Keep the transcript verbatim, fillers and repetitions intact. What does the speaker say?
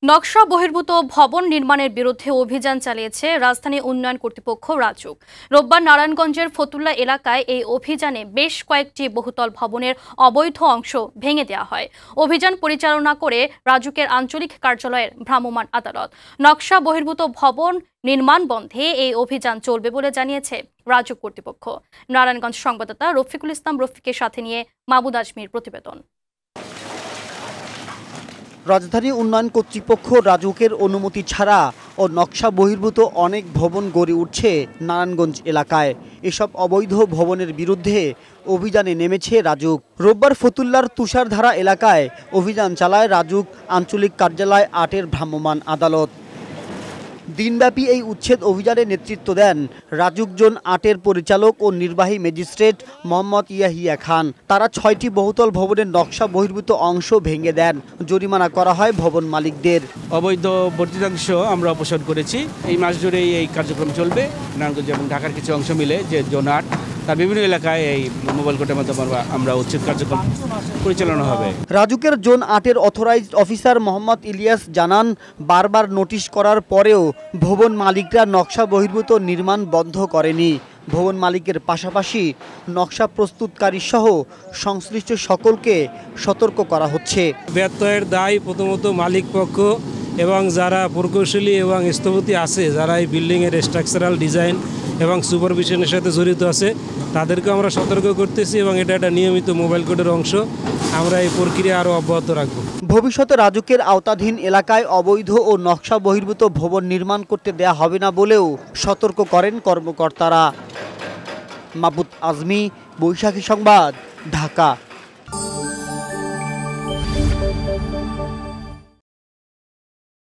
নকশা বহির্ভূত ভবন নির্মাণের বিরুদ্ধে অভিযান চালিয়েছে রাজধানী উন্নয়ন কর্তৃপক্ষ রাজুক। রোববার নারায়ণগঞ্জের ফতুল্লা এলাকায় এই অভিযানে বেশ কয়েকটি বহুতল ভবনের অবৈধ অংশ ভেঙে দেওয়া হয়। অভিযান পরিচালনা করে রাজুকের আঞ্চলিক কার্যালয়ের ভ্রাম্যমাণ আদালত। নকশা বহির্ভূত ভবন নির্মাণ বন্ধে এই অভিযান চলবে বলে জানিয়েছে রাজুক কর্তৃপক্ষ। নারায়ণগঞ্জ সংবাদদাতা রফিকুল ইসলাম রফিকের সাথে নিয়ে মাহবুদ আজমির প্রতিবেদন। রাজধানী উন্নয়ন কর্তৃপক্ষ রাজুকের অনুমতি ছাড়া ও নকশা বহির্ভূত অনেক ভবন গড়ে উঠছে নারায়ণগঞ্জ এলাকায়। এসব অবৈধ ভবনের বিরুদ্ধে অভিযানে নেমেছে রাজুক। রোববার ফতুল্লার তুষারধারা এলাকায় অভিযান চালায় রাজুক আঞ্চলিক কার্যালয় আটের ভ্রাম্যমাণ আদালত। দিনব্যাপী এই উচ্ছেদ অভিযানে নেতৃত্ব দেন রাজুক জোন আটের পরিচালক ও নির্বাহী ম্যাজিস্ট্রেট মোহাম্মদ ইয়াহিয়া খান। তারা ছয়টি বহুতল ভবনের নকশা বহির্ভূত অংশ ভেঙে দেন। জরিমানা করা হয় ভবন মালিকদের। অবৈধ বর্ধিতাংশ আমরা অপসারণ করেছি। এই মাস জুড়েই এই কার্যক্রম চলবে। নারায়ণগঞ্জ এবং ঢাকার কিছু অংশ মিলে যে জোন আট তার বিভিন্ন এলাকায় এই মোবাইল কোর্টের মাধ্যমে আমরা উচ্ছেদ কার্যক্রম পরিচালনা হবে। রাজুকের জোন আটের অথরাইজড অফিসার মোহাম্মদ ইলিয়াস জানান, বারবার নোটিশ করার পরেও ভবন মালিকরা নকশা বহির্ভূত নির্মাণ বন্ধ করেনি। ভবন মালিকের পাশাপাশি নকশা প্রস্তুতকারী সহ সংশ্লিষ্ট সকলকে সতর্ক করা হচ্ছে। ব্যত্যয়ের দায় প্রথমত মালিক পক্ষ এবং যারা প্রকৌশলী এবং স্থপতি আছে, যারা এই বিল্ডিংয়ের স্ট্রাকচারাল ডিজাইন এবং সুপারভিশনের সাথে জড়িত আছে, তাদেরকে আমরা সতর্ক করতেছি এবং এটা একটা নিয়মিত মোবাইল কোডের অংশ। আমরা এই প্রক্রিয়া আরও অব্যাহত রাখব। ভবিষ্যতে রাজুকের আওতাধীন এলাকায় অবৈধ ও নকশা বহির্ভূত ভবন নির্মাণ করতে দেয়া হবে না বলেও সতর্ক করেন কর্মকর্তারা। মাহবুদ আজমি, বৈশাখী সংবাদ, ঢাকা।